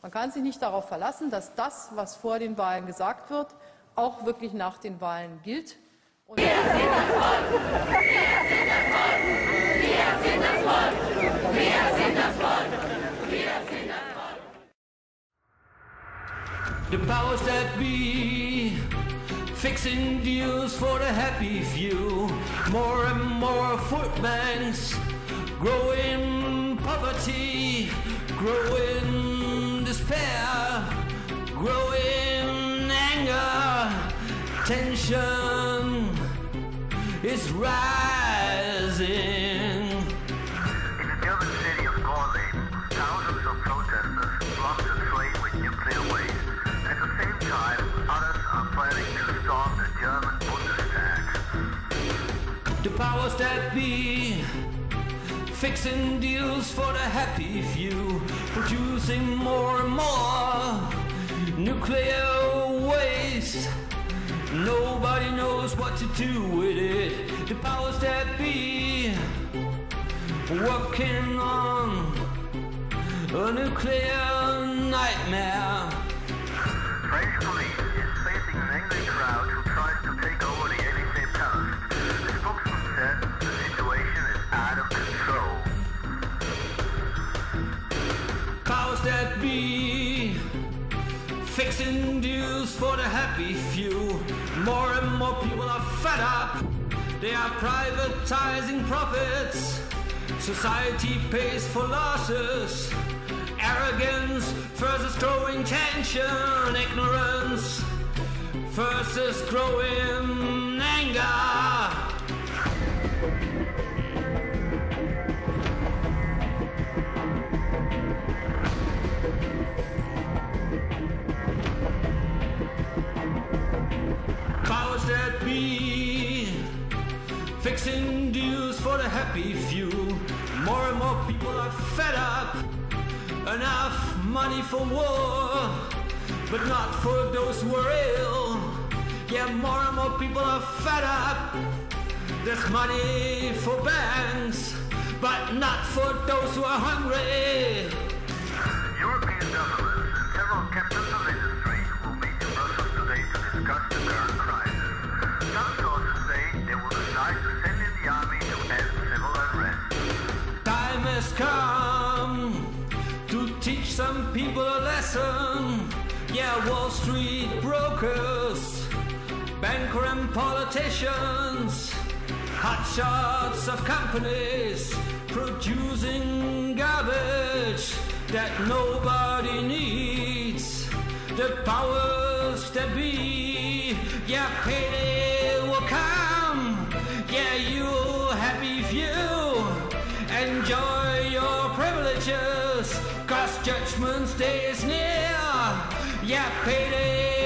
Man kann sich nicht darauf verlassen, dass das, was vor den Wahlen gesagt wird, auch wirklich nach den Wahlen gilt. Und wir sind das Volk! Wir sind das Volk! Wir sind das Volk! Wir sind das Volk! Wir sind das Volk! The powers that be, fixing deals for the happy few. More and more food banks, growing poverty, growing despair, growing anger, tension is rising. In the German city of Gorleben, thousands of protesters blocked the train with nuclear waste. At the same time, others are planning to storm the German Bundestag. The powers that be, fixing deals for the happy few, producing more and more nuclear waste. Nobody knows what to do with it. The powers that be, working on a nuclear nightmare. French police is facing an angry crowd who tries to take over the Élysée Palace. The spokesman said the situation is out of control. Powers that be, fixing deals for the happy few. More and more people are fed up. They are privatizing profits. Society pays for losses. Arrogance versus growing tension. Ignorance versus growing anger. Powers that be, fixing deals for the happy few. More and more people are fed up. Enough money for war, but not for those who are ill. Yeah, more and more people are fed up. There's money for banks, but not for those who are hungry. European governments and several captains of industry will meet in Brussels today to discuss the current crisis. Some sources say they will decide to send in the army to end civil unrest. Time has come to teach some people a lesson. Yeah, Wall Street brokers, banker and politicians, hotshots of companies producing garbage that nobody needs. The powers that be, yeah, payday will come. Yeah, you happy few, enjoy your privileges, 'cause judgment day is near. Yeah, payday